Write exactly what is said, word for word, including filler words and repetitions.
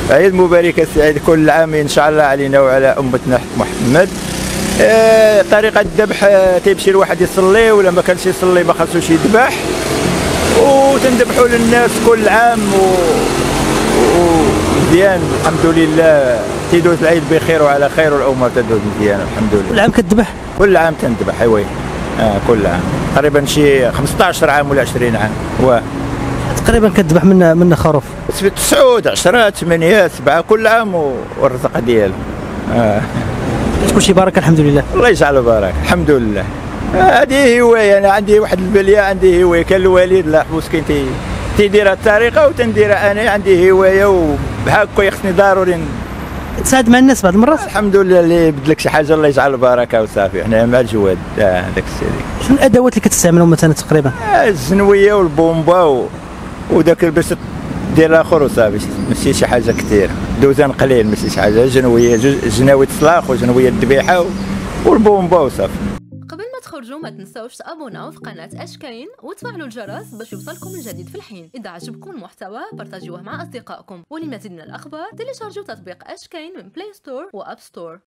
عيد مبارك سعيد كل عام ان شاء الله علينا وعلى امتنا محمد. آه طريقه الذبح، آه تيمشي الواحد يصلي، ولا ما كانش يصلي ما خاصوش يذبح، وتنذبحوا للناس كل عام و... ومزيان الحمد لله. تيدوز العيد بخير وعلى خير، والامور تدوز مزيان الحمد لله. كل عام كتذبح؟ كل عام تنذبح ايوا. اه كل عام تقريبا شي خمسطاش عام ولا عشرين عام. واه تقريبا كتذبح من من خروف؟ تسعود عشرة ثمانية سبعة كل عام والرزق ديالو. اه كل شيء بارك الحمد لله. الله يجعله بارك الحمد لله. هذه هوايه، انا عندي واحد البليه عندي هوايه، كان الوالد الله يحفظ كاين تي تيديرها الطريقه وتنديرها انا، عندي هوايه وبهاكا خصني ضروري تساعد مع الناس بعض المرات. الحمد لله اللي يبدلك شي حاجه الله يجعل البركه وصافي، حنا مع الجواد. اه داك الشيء. شنو الادوات اللي كتستعملهم مثلا تقريبا؟ آه الزنويه والبومبا و... وداك باش دير الاخر وصافي، ماشي شي حاجه كثير، دوزان قليل ماشي شي حاجه، جنويه جناوي الطلاق وجنويه الذبيحه والبومبا وصافي. قبل ما تخرجوا ما تنسوش تابوناو في قناة اشكاين وتفعلوا الجرس باش يوصلكم الجديد في الحين. اذا عجبكم المحتوى بارطاجيوه مع اصدقائكم، ولمزيد من الاخبار تيليشارجوا تطبيق اشكاين من بلاي ستور واب ستور.